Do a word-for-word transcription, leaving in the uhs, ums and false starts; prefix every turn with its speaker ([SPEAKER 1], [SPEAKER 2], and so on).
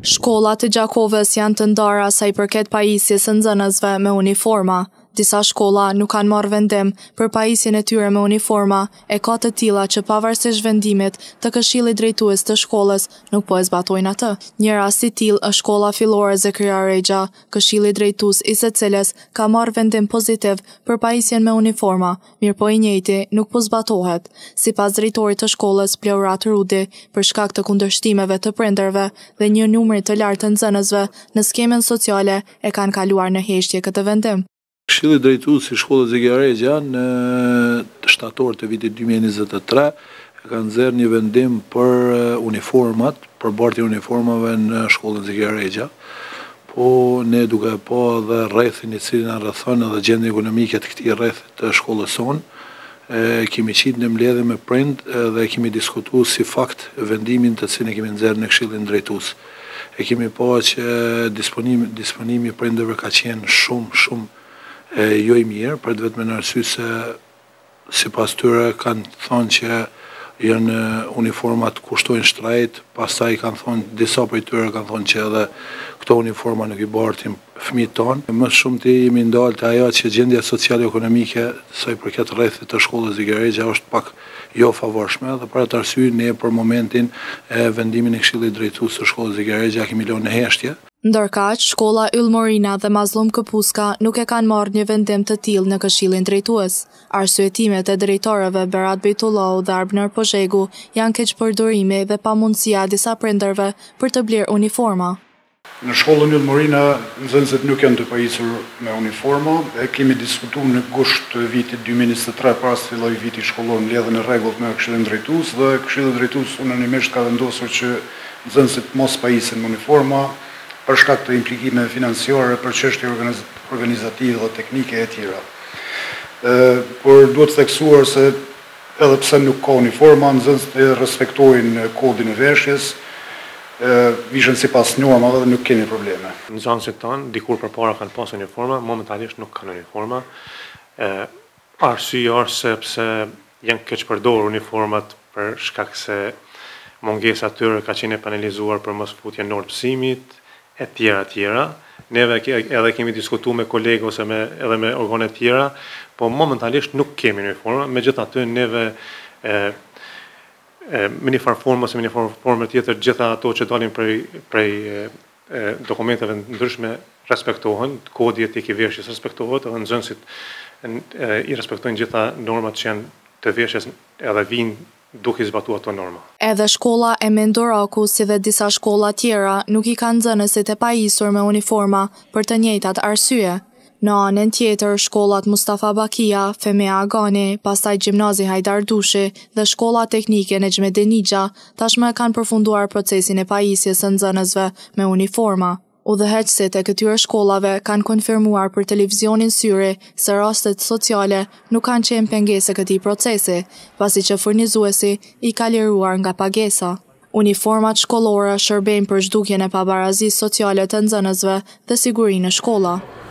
[SPEAKER 1] Shkollat e Gjakovës janë të ndara sa i përket pajisjes së nxënësve me uniforma. Disa shkolla nuk kanë marrë vendim për pajisjen e tyre me uniforma e ka të tilla që pavarësisht vendimit të Këshillit Drejtues të shkollës nuk po e zbatojnë atë. Një rast i tillë është shkolla fillore Zekria Rexha, Këshilli Drejtues i së cilës ka marrë vendim pozitiv për pajisjen me uniforma, mirëpo i njëjti nuk po zbatohet. Sipas drejtorit të shkollës Pleurat Rudi, për shkak të kundërshtimeve të prindërve dhe një numri të lartë të nxënësve në skemën sociale e kanë kaluar në heshtje këtë vendim.
[SPEAKER 2] Këshilli Drejtues i shkollës Zekria Rexha në shtator të vitit dy mijë e njëzet e tre e ka nxjerrë një vendim për uniformat, për bartjen e uniformave në shkollën Zekria Rexha. Po ne duke pa edhe rrethin i cili na rrethon edhe gjendjen ekonomike të këtij rrethi të shkollës sonë, kemi qitë në mbledhje me prind dhe kemi diskutuar si fakt vendimin të cilin e kemi nxjerrë në Këshillin Drejtues. E kemi pa që disponimi disponimi i prindërve ka qenë shumë shumë e jo i mirë, për të vetëm në arsye se sipas tyre kanë thonë që janë uniformat kushtojnë shtrejt, pastaj kanë thonë disa prej tyre kanë thonë që edhe këto uniforma nuk i bartin fëmijët tonë. Më shumë të jemi ndalë të ajo që gjendja sociale ekonomike sa i përket rrethit të shkollës Zekria Rexha është pak jo favorshme dhe për atë arsye ne për momentin e vendimin e Këshillit Drejtues të shkollës Zekria Rexha kemi lënë në heshtje.
[SPEAKER 1] Ndërkaq, shkolla Yll Morina dhe Mazlum Këpuska nuk e kanë marrë një vendim të tillë në Këshillin Drejtues. Arsyetimet e drejtorëve Berat Bejtullahu dhe Arbner Pozhegu janë keqpërdorimi dhe pamundësia e disa prindërve për të blerë uniforma.
[SPEAKER 3] Në shkollën Yll Morina, nxënësit nuk janë të pajisur me uniforma, e kemi diskutuar në gusht të vitit dy mijë e njëzet e tre pas filloi viti shkollor mbledhen në rregull me Këshillin Drejtues dhe Këshilli Drejtues unanimisht ka vendosur që nxënësit mos pajisen me uniforma për shkak të implikimeve financiare, për çështje organizative dhe teknike e tjera. Por duhet të theksuar se edhe pse nuk ka uniforma, nxënësit respektojnë kodin e veshjes, vishën sipas normave dhe nuk kemi probleme.
[SPEAKER 4] Nxënësit tanë dikur përpara kanë pas uniforma, momentalisht nuk kanë uniforma. Arsyeja është sepse janë keq përdorur uniformat për shkak se mungesa e tyre ka qenë penalizuar për mos futjen në orë mësimit, e tjera tjera. Neve edhe kemi diskutuar me kolegë ose me, edhe me organe tjera, po momentalisht nuk kemi uniforma, megjithatë neve e, e, uniforma ose uniforma tjetër, gjitha ato që dalin prej, prej e, e, dokumenteve ndryshme respektohen, kodi etik i veshjes respektohet, edhe nxënësit i respektojnë gjitha normat që janë të veshjes edhe vinë duke i zbatuar ato norma.
[SPEAKER 1] Edhe shkolla e Mendoraku, si dhe disa shkolla tjera, nuk i kanë nxënësit e pajisur me uniforma për të njëjtat arsye. Në anën tjetër, shkollat Mustafa Bakia, Femea Agani, pastaj Gjimnazi Hajdar Dushi dhe shkolla teknike Nxënësit Nixha tashmë kanë përfunduar procesin e pajisjes së nxënësve me uniforma. Udhëheqësit e këtyre shkollave kanë konfirmuar për televizionin syri se rastet sociale nuk kanë qenë pengesë këtij procesi, pasi që furnizuesi i ka liruar nga pagesa. Uniformat shkollore shërbejnë për zhdukjen e pabarazisë sociale të nxënësve dhe sigurinë në shkolla.